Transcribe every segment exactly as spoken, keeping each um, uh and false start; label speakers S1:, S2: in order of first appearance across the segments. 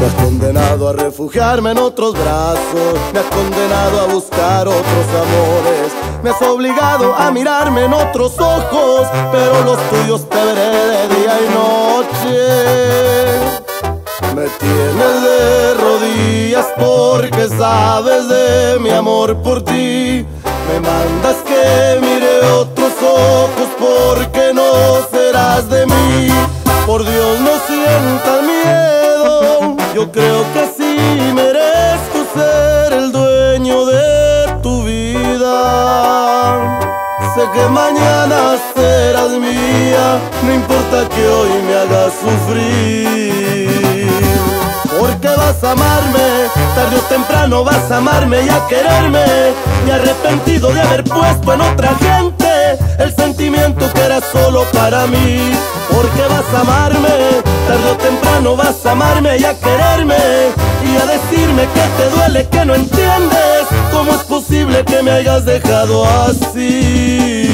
S1: Me has condenado a refugiarme en otros brazos, me has condenado a buscar otros amores, me has obligado a mirarme en otros ojos, pero los tuyos te veré de día y noche. Me tienes de rodillas porque sabes de mi amor por ti. Me mandas que mire otros ojos porque no serás de mí. Por Dios, no sientas miedo, yo creo que sí merezco ser el dueño de tu vida. Sé que mañana serás mía, no importa que hoy me hagas sufrir. Porque vas a amarme, tarde o temprano vas a amarme y a quererme. Me he arrepentido de haber puesto en otra gente el sentimiento que era solo para mí. Porque vas a amarme, tarde o temprano vas a amarme y a quererme, y a decirme que te duele, que no entiendes cómo es posible que me hayas dejado así.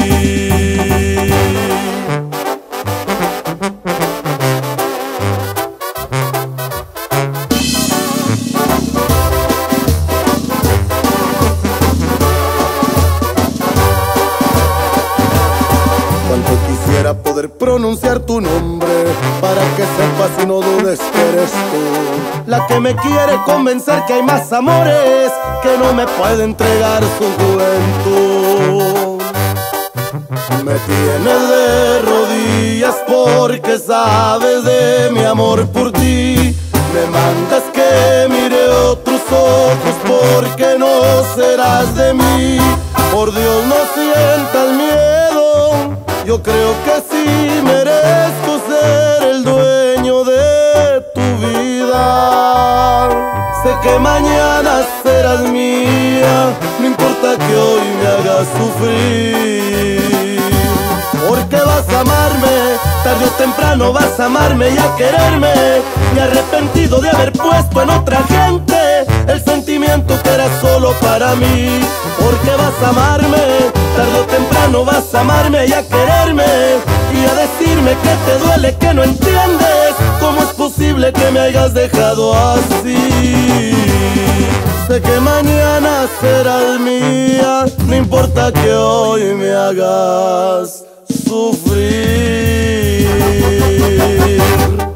S1: Cuánto quisiera poder pronunciar tu nombre para que sepas y no dudes que eres tú la que me quiere convencer que hay más amores que no me puede entregar su juventud. Me tienes de rodillas porque sabes de mi amor por ti. Me mandas que mire otros ojos porque no serás de mí. Por Dios, no sientas miedo, yo creo que sí merezco ser el dueño de tu vida. Sé que mañana serás mía, no importa que hoy me hagas sufrir. Porque vas a amarme, tarde o temprano vas a amarme y a quererme. Me he arrepentido de haber puesto en otra gente el sentimiento que era solo para mí. Porque vas a amarme, tarde o temprano vas a amarme y a quererme, y a decirme que te duele, que no entiendes cómo es posible que me hayas dejado así. Sé que mañana serás mía, no importa que hoy me hagas sufrir.